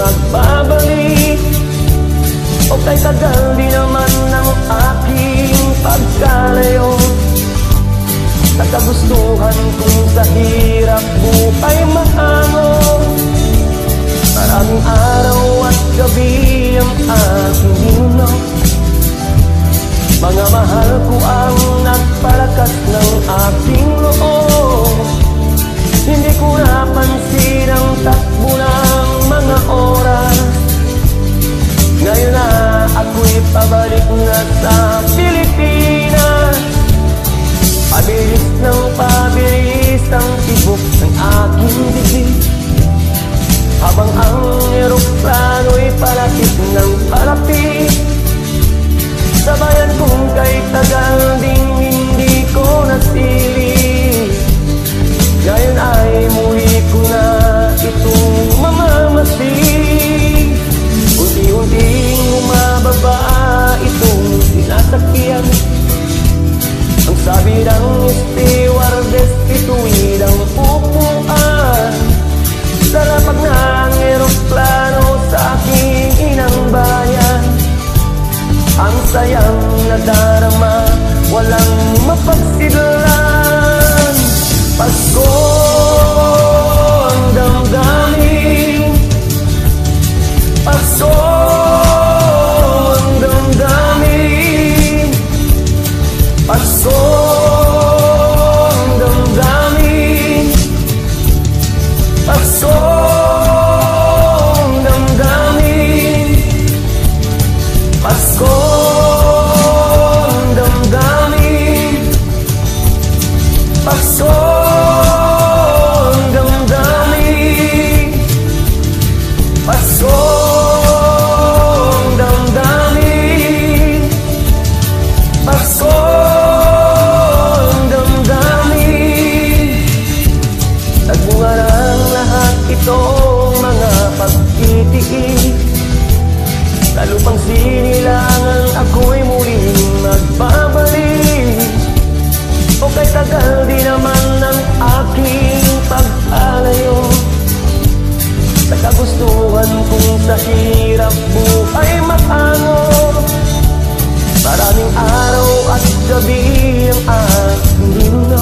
magbabalik. O kay tagal di naman ng aking pagkalayo sa kagustuhan kong sa hirap buhay maango. Maraming araw at gabi ang aking hino. Mga mahal ko ang nagpalakas ng aking loob. Hindi ko napansin ang takbo ng mga oras. Ngayon na ako'y pabalik na sa Pilipinas. Pabilis ng pabilis ang tibok ng aking dibdib, habang ang eroplano'y palapit ng palapit. Sabayan kong kay tagal ding hindi ko nasili. Ngayon ay muli ko na itong mamamasid. Unti-unting umababa itong sinasakyan. Ang sabi ng stewardess, ituwid ang upuan. Sa lapag ng eroplano sa aking inang bayan. Ang sayang nadarama, walang mapagsidlan. Pasko ang damdamin, Pasko ang damdamin, Pasko ang damdamin, Pasko ang damdamin, Pasko ang damdamin, Pasko ang damdamin, Pasko ang damdamin, Pasko ang damdamin. Nagbunga ng lahat itong mga pagtitiis. Sa lupang sinilangan ako'y muling magbabalik. O kay tagal di naman ng aking pag-alayo sa kagustuhan kong sa hirap buhay maango. Maraming araw at gabi ang aking himno.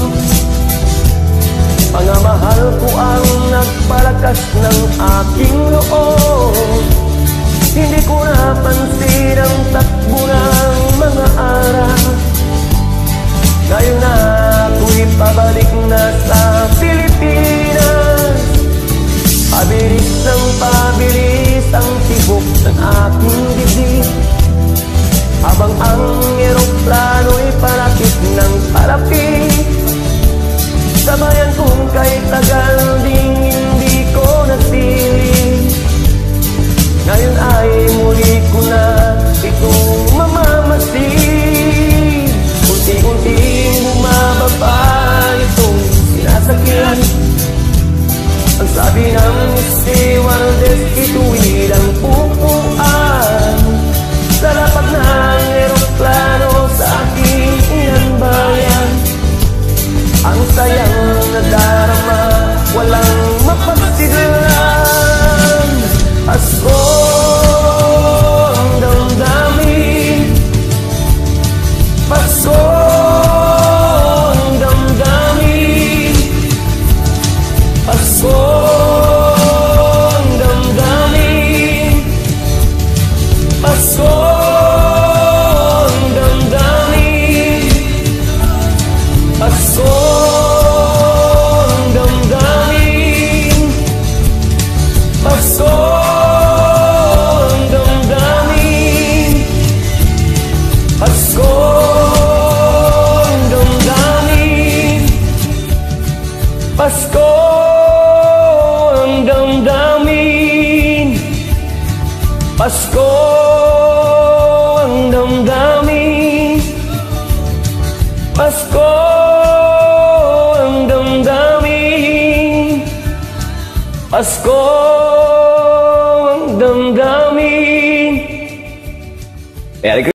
Mga mahal ko ang nagpalakas ng aking loob. Hindi ko napansin ang takbo ng mga araw. Ngayon na ako'y pabalik na sa Pilipinas. Pabilis ng pabilis ang tibok ng aking dibdib, habang ang eroplano'y palapit ng palapit. Sabayan kong kay tagal ding hindi ko nasili. Ngayon ay muli ko na itong mamamasid. Unti-unting bumababa itong sinasakyan. Ang sabi ng stewardess, ituwid ang upuan. Sa lapag ng eroplano sa aking inang bayan. Ang sayang nadarama, walang mapagsidlan. Pasko ang damdamin, Pasko ang damdamin, Pasko ang damdamin, Pasko ang damdamin, Pasko ang damdamin, Pasko ang damdamin, Pasko ang damdamin, Pasko ang damdamin, Pasko ang damdamin, Pasko ang damdamin, Pasko ang damdamin.